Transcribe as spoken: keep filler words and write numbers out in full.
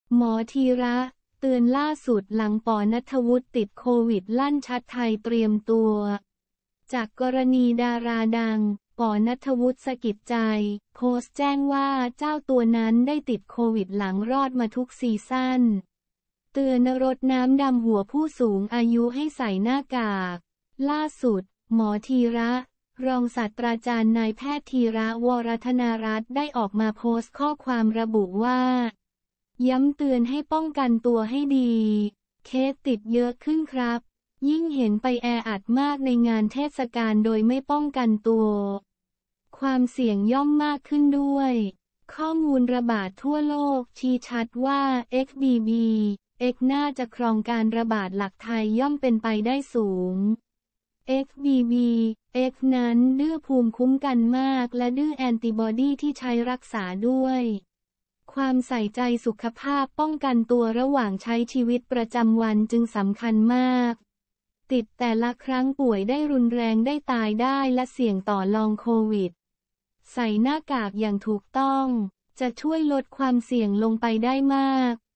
หมอธีระเตือนล่าสุดหลังปอณัฐวุฒิติดโควิดลั่นชัดไทยเตรียมตัวจากกรณีดาราดังปอณัฐวุฒิสะกิดใจโพสต์แจ้งว่าเจ้าตัวนั้นได้ติดโควิดหลังรอดมาทุกซีซั่นเตือนรดน้ำดำหัวผู้สูงอายุให้ใส่หน้ากากล่าสุดหมอธีระรองศาสตราจารย์นายแพทย์ธีระวรธนารัตน์ได้ออกมาโพสต์ข้อความระบุว่าย้ำเตือนให้ป้องกันตัวให้ดีเคสติดเยอะขึ้นครับยิ่งเห็นไปแออัดมากในงานเทศกาลโดยไม่ป้องกันตัวความเสี่ยงย่อมมากขึ้นด้วยข้อมูลระบาดทั่วโลกชี้ชัดว่า เอ็กซ์ บี บี เอ็กซ์ น่าจะครองการระบาดหลักไทยย่อมเป็นไปได้สูง เอ็กซ์ บี บี เอ็กซ์ นั้นดื้อภูมิคุ้มกันมากและดื้อแอนติบอดีที่ใช้รักษาด้วยความใส่ใจสุขภาพป้องกันตัวระหว่างใช้ชีวิตประจำวันจึงสำคัญมากติดแต่ละครั้งป่วยได้รุนแรงได้ตายได้และเสี่ยงต่อลองโควิดใส่หน้ากากอย่างถูกต้องจะช่วยลดความเสี่ยงลงไปได้มาก